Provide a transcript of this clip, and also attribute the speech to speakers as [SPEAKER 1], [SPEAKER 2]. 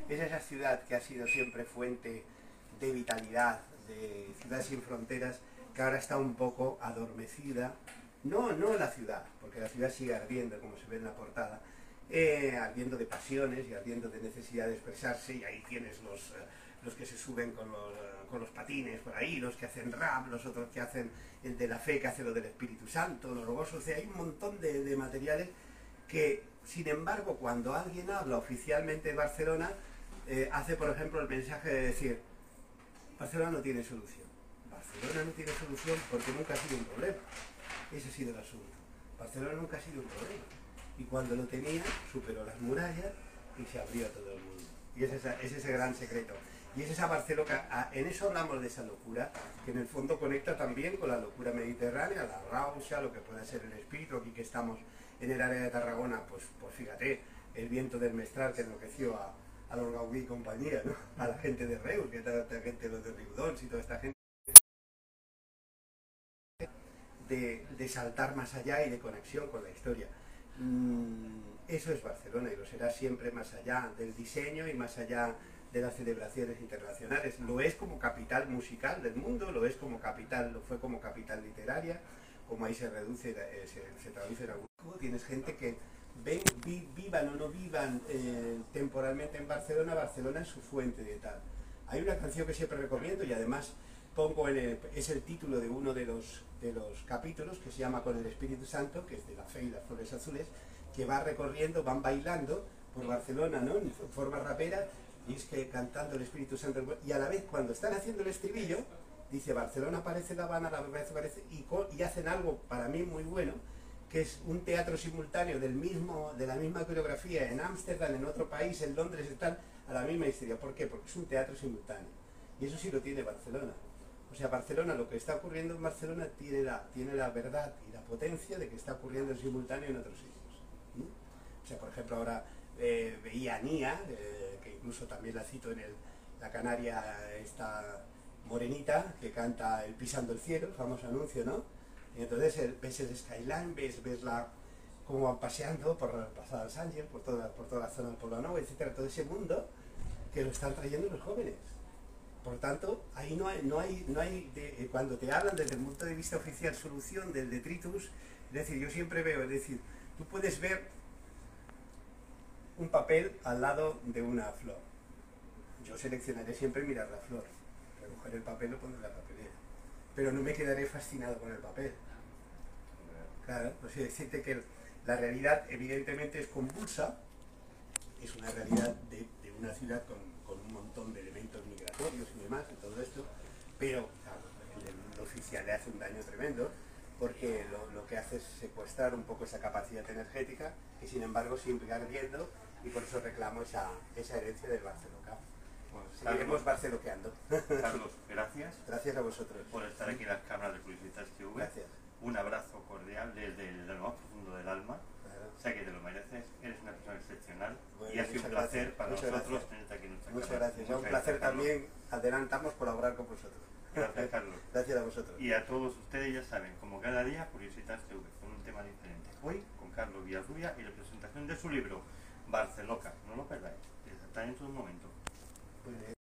[SPEAKER 1] Es esa ciudad que ha sido siempre fuente de vitalidad, de ciudad sin fronteras, que ahora está un poco adormecida. No la ciudad, porque la ciudad sigue ardiendo, como se ve en la portada, ardiendo de pasiones y ardiendo de necesidad de expresarse, y ahí tienes los que se suben con los patines por ahí, los que hacen rap, los otros que hacen el de la fe, que hace lo del Espíritu Santo, los robosos, o sea, hay un montón de materiales que, sin embargo, cuando alguien habla oficialmente de Barcelona, hace, por ejemplo, el mensaje de decir: Barcelona no tiene solución. Barcelona no tiene solución porque nunca ha sido un problema. Ese ha sido el asunto. Barcelona nunca ha sido un problema. Y cuando lo tenía, superó las murallas y se abrió a todo el mundo. Y es ese gran secreto. Y es esa Barcelona, en eso hablamos de esa locura, que en el fondo conecta también con la locura mediterránea, la rausia, lo que puede ser el espíritu. Aquí que estamos en el área de Tarragona, pues fíjate, el viento del Mestral que enloqueció a los Gaudí y compañía, ¿no? A la gente de Reus, que toda esta gente, los de Riudons y toda esta gente, de saltar más allá y de conexión con la historia. Eso es Barcelona, y lo será siempre, más allá del diseño y más allá de las celebraciones internacionales. Lo es como capital musical del mundo, lo es como capital, lo fue como capital literaria, como ahí se reduce, se traduce en algún. Tienes gente que vivan o no vivan temporalmente en Barcelona, Barcelona es su fuente de tal. Hay una canción que siempre recomiendo, y además pongo es el título de uno de los capítulos, que se llama Con el Espíritu Santo, que es de la fe y las flores azules, que va recorriendo, van bailando por Barcelona, ¿no?, en forma rapera, y es que cantando el Espíritu Santo, y a la vez cuando están haciendo el estribillo, dice: Barcelona parece La Habana, La Habana parece, y hacen algo para mí muy bueno, que es un teatro simultáneo de la misma coreografía en Ámsterdam, en otro país, en Londres, están a la misma historia. ¿Por qué? Porque es un teatro simultáneo. Y eso sí lo tiene Barcelona. O sea, Barcelona, lo que está ocurriendo en Barcelona tiene la verdad y la potencia de que está ocurriendo en simultáneo en otros sitios. ¿Sí? O sea, por ejemplo, ahora veía a Nia, que incluso también la cito en la canaria esta morenita, que canta el Pisando el Cielo, el famoso anuncio, ¿no? Y entonces ves el skyline, ves cómo van paseando por la Pasada Sánchez, por toda la zona del Poblenou, etcétera, todo ese mundo que lo están trayendo los jóvenes. Por tanto, ahí no hay cuando te hablan desde el punto de vista oficial solución del detritus, es decir, yo siempre veo, es decir, tú puedes ver un papel al lado de una flor. Yo seleccionaré siempre mirar la flor, recoger el papel o poner la papelera, pero no me quedaré fascinado con el papel. Claro, pues decirte que la realidad evidentemente es convulsa, es una realidad de una ciudad con un montón de elementos migratorios y demás, y todo esto, pero claro, el mundo oficial le hace un daño tremendo, porque lo que hace es secuestrar un poco esa capacidad energética, y sin embargo sigue ardiendo, y por eso reclamo esa herencia del Barceloca.
[SPEAKER 2] Pues,
[SPEAKER 1] seguiremos barceloqueando.
[SPEAKER 2] Carlos, gracias.
[SPEAKER 1] Gracias a vosotros.
[SPEAKER 2] Por estar aquí en las cámaras de Publicitas TV.
[SPEAKER 1] Gracias.
[SPEAKER 2] Un abrazo cordial desde lo más profundo del alma.
[SPEAKER 1] Claro.
[SPEAKER 2] Sé que te lo mereces, eres una persona excepcional,
[SPEAKER 1] Bueno,
[SPEAKER 2] y ha sido un placer para nosotros tenerte aquí en nuestra
[SPEAKER 1] Muchas
[SPEAKER 2] cámara.
[SPEAKER 1] gracias. Es un placer también, adelantamos, colaborar con vosotros.
[SPEAKER 2] Gracias, Carlos.
[SPEAKER 1] Gracias a vosotros.
[SPEAKER 2] Y a todos ustedes, ya saben, como cada día, Publicitas TV, con un tema diferente. Hoy con Carlos Villarrubia y la presentación de su libro, Barceloca. No lo perdáis, está en todo momento.
[SPEAKER 1] Muy bien.